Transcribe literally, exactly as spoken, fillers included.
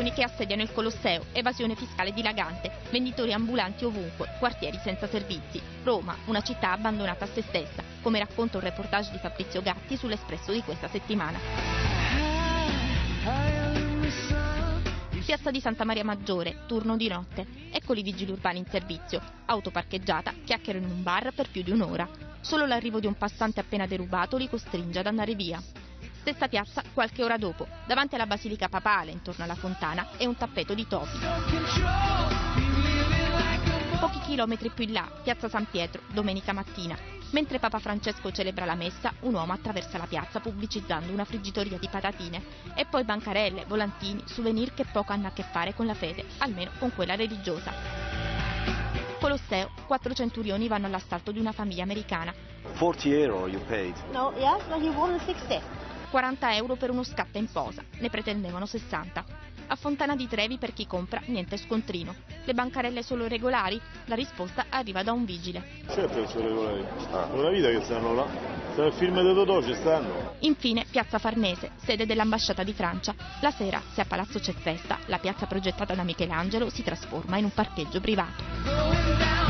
manifestazioni che assediano il Colosseo, evasione fiscale dilagante, venditori ambulanti ovunque, quartieri senza servizi. Roma, una città abbandonata a se stessa, come racconta un reportage di Fabrizio Gatti sull'Espresso di questa settimana. Piazza di Santa Maria Maggiore, turno di notte. Eccoli i vigili urbani in servizio. Auto parcheggiata, chiacchiero in un bar per più di un'ora. Solo l'arrivo di un passante appena derubato li costringe ad andare via. Stessa piazza qualche ora dopo, davanti alla Basilica Papale, intorno alla fontana, e un tappeto di topi. Pochi chilometri più in là, piazza San Pietro, domenica mattina. Mentre Papa Francesco celebra la messa, un uomo attraversa la piazza pubblicizzando una friggitoria di patatine. E poi bancarelle, volantini, souvenir che poco hanno a che fare con la fede, almeno con quella religiosa. Colosseo, quattro centurioni vanno all'assalto di una famiglia americana. forty euro you paid? No, yes, but he won sixty. quaranta euro per uno scatta in posa, ne pretendevano sessanta. A Fontana di Trevi per chi compra niente scontrino. Le bancarelle solo regolari? La risposta arriva da un vigile. Certo che sono regolari, ah. È una vita che stanno là, stanno il film di Totò, ci stanno. Infine piazza Farnese, sede dell'ambasciata di Francia. La sera, se a Palazzo c'è festa, la piazza progettata da Michelangelo si trasforma in un parcheggio privato.